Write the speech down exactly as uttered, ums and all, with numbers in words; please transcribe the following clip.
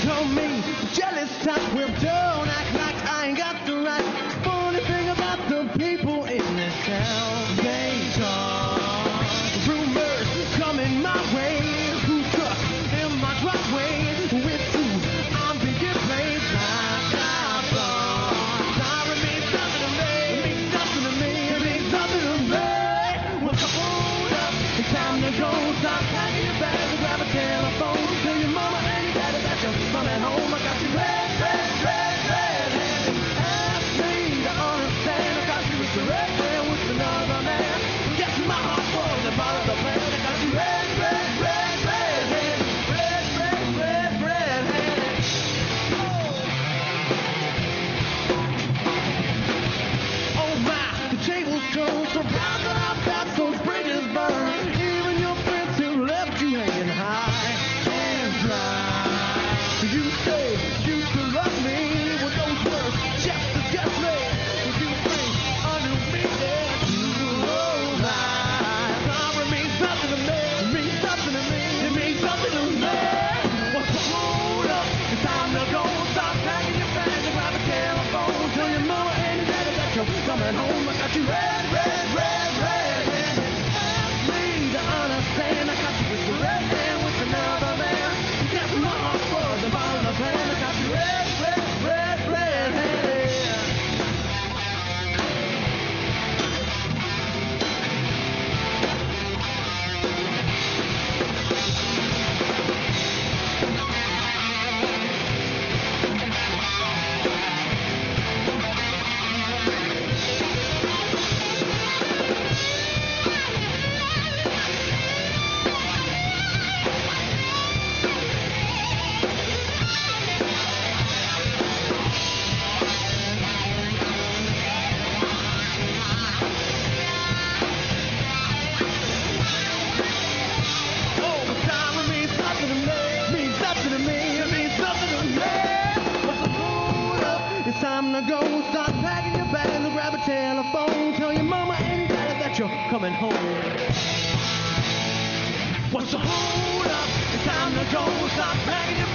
call me jealous type. Well, don't act like I ain't got the right. Funny thing about the people in this town, they talk rumors coming my way. Who truck in my driveway with who I'm being played like I thought. Sorry means nothing to me. It means nothing to me. It means nothing to me. Well, so hold up. It's time to go. Stop packing your bags and grab a telephone. Tell your mama and your daddy that you're coming home. I got you red, red, red, red handed. Ask me to understand. I got you with your red hand with another man. Guess my heart was a part of the plan. I got you red, red, red, red handed. Red, red, red, red handed. Oh my, the tables turn. Surprised that I felt those bridges burn. Even your friends who left you hanging high and dry. You say you still love me with those words just disgust me. If you think I knew me there too lies. Sorry means nothing to me. It means something to me. It means something to me. Well, so hold up. It's time to go. Stop packing your bags and grab a telephone. Tell your mama and your daddy that you're coming home. I got you red, red, red, red handed. Ask me to understand. I got you with your red hand with another man. Guess my heart was a bottle of pain. I got you red, red, red, red handed. Oh, but time means nothing to me. Means nothing to me. It means nothing to me. Well, so hold up. It's time to go. Start packing your bags and grab a telephone. Tell your mama and daddy that you're coming home. Well, so hold up. It's time to go. Start packing your